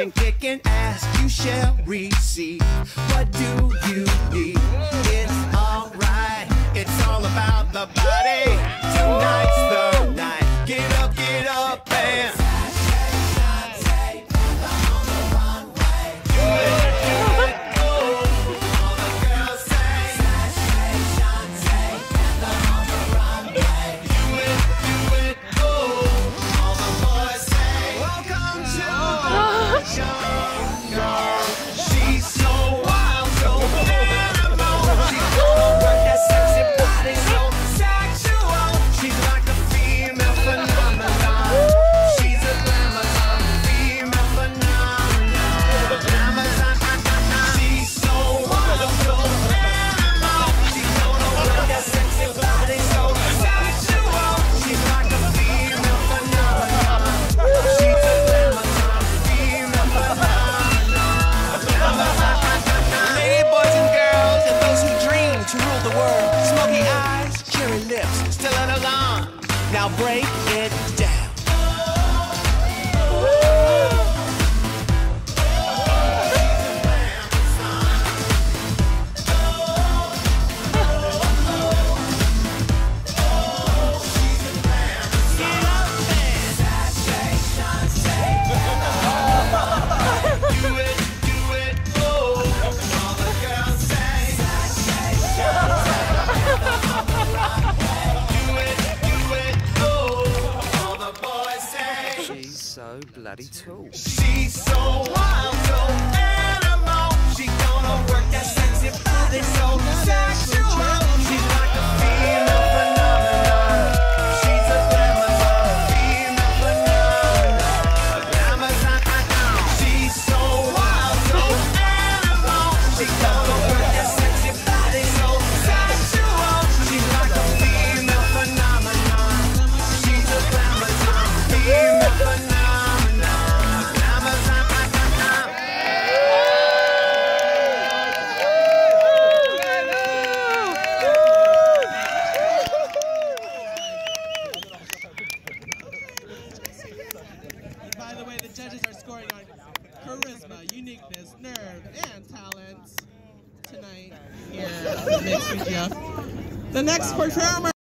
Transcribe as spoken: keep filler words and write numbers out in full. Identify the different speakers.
Speaker 1: and kicking ass, you shall receive. What do you need? It's alright, it's all about the body. Tonight's the night. Get up, get up, and now break it down.
Speaker 2: So bloody tall.
Speaker 1: She's so wild, so animal. She gonna work that sexy body so sexual. She's like a female phenomenon. She's a Amazon, female phenomenon. Amazon, she's so wild, so animal. She gonna work that sexy body so sexual. She's like a female phenomenon. She's a Amazon, female phenomenon.
Speaker 3: By the way, the judges are scoring on charisma, uniqueness, nerve, and talent tonight here at the Mynx. The next performer